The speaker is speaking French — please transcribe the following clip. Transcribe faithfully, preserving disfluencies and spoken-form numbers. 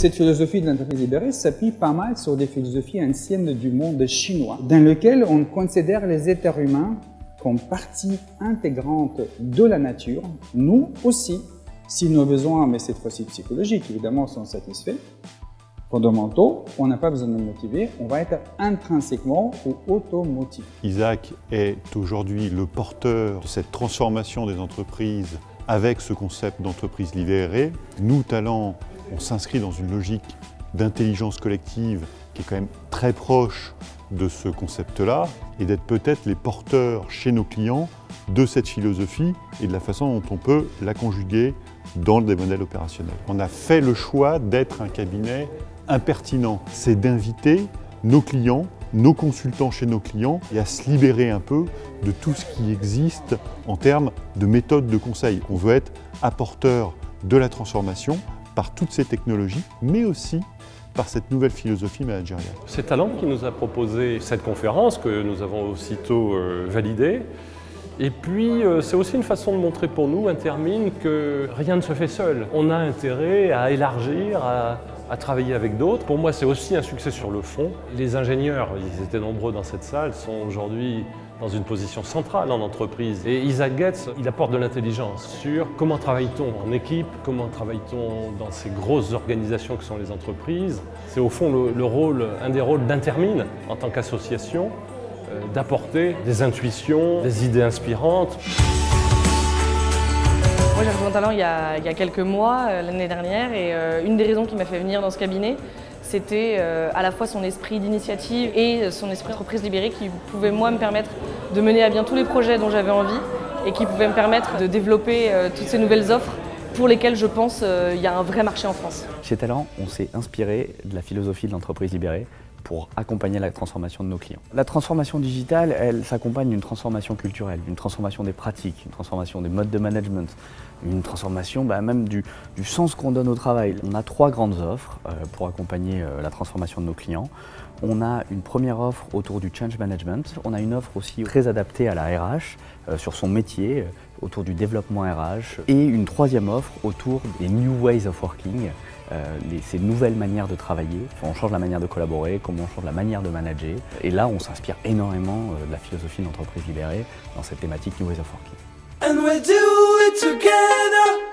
Cette philosophie de l'entreprise libérée s'appuie pas mal sur des philosophies anciennes du monde chinois, dans lequel on considère les êtres humains comme partie intégrante de la nature. Nous aussi, si nos besoins, mais cette fois-ci psychologiques, évidemment, sont satisfaits, fondamentaux, on n'a pas besoin de nous motiver, on va être intrinsèquement ou automotivé. Isaac est aujourd'hui le porteur de cette transformation des entreprises avec ce concept d'entreprise libérée. Nous, Talent, on s'inscrit dans une logique d'intelligence collective qui est quand même très proche de ce concept-là et d'être peut-être les porteurs chez nos clients de cette philosophie et de la façon dont on peut la conjuguer dans des modèles opérationnels. On a fait le choix d'être un cabinet impertinent. C'est d'inviter nos clients, nos consultants chez nos clients et à se libérer un peu de tout ce qui existe en termes de méthodes de conseil. On veut être apporteur de la transformation par toutes ces technologies, mais aussi par cette nouvelle philosophie managériale. C'est Talent qui nous a proposé cette conférence que nous avons aussitôt euh, validée. Et puis, euh, c'est aussi une façon de montrer pour nous, Intermin, que rien ne se fait seul. On a intérêt à élargir, à, à travailler avec d'autres. Pour moi, c'est aussi un succès sur le fond. Les ingénieurs, ils étaient nombreux dans cette salle, sont aujourd'hui dans une position centrale en entreprise. Et Isaac Getz, il apporte de l'intelligence sur comment travaille-t-on en équipe, comment travaille-t-on dans ces grosses organisations que sont les entreprises. C'est au fond le, le rôle, un des rôles d'Intermin en tant qu'association, euh, d'apporter des intuitions, des idées inspirantes. Moi j'ai rejoint Talent il y a, il y a quelques mois, euh, l'année dernière, et euh, une des raisons qui m'a fait venir dans ce cabinet, c'était euh, à la fois son esprit d'initiative et son esprit d'entreprise libérée qui pouvait moi me permettre de mener à bien tous les projets dont j'avais envie et qui pouvait me permettre de développer euh, toutes ces nouvelles offres pour lesquelles je pense qu'il euh, y a un vrai marché en France. Chez Talent, on s'est inspiré de la philosophie de l'entreprise libérée pour accompagner la transformation de nos clients. La transformation digitale, elle s'accompagne d'une transformation culturelle, d'une transformation des pratiques, une transformation des modes de management, une transformation bah, même du, du sens qu'on donne au travail. On a trois grandes offres euh, pour accompagner euh, la transformation de nos clients. On a une première offre autour du change management. On a une offre aussi très adaptée à la R H, euh, sur son métier, euh, autour du développement R H. Et une troisième offre autour des new ways of working, euh, les, ces nouvelles manières de travailler. On change la manière de collaborer, comment on change la manière de manager. Et là, on s'inspire énormément euh, de la philosophie de l'entreprise libérée dans cette thématique new ways of working. And we do it together.